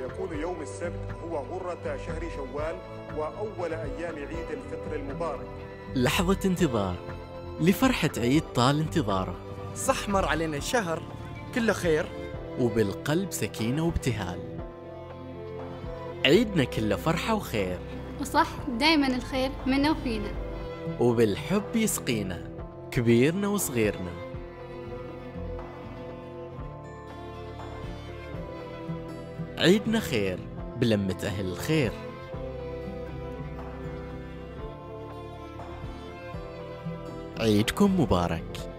ويكون يوم السبت هو غرة شهر شوال وأول أيام عيد الفطر المبارك. لحظة انتظار لفرحة عيد طال انتظاره، صح مر علينا شهر كله خير وبالقلب سكينة وابتهال. عيدنا كله فرحة وخير، وصح دايما الخير منا وفينا، وبالحب يسقينا كبيرنا وصغيرنا. عيدنا خير بلمة أهل الخير. عيدكم مبارك.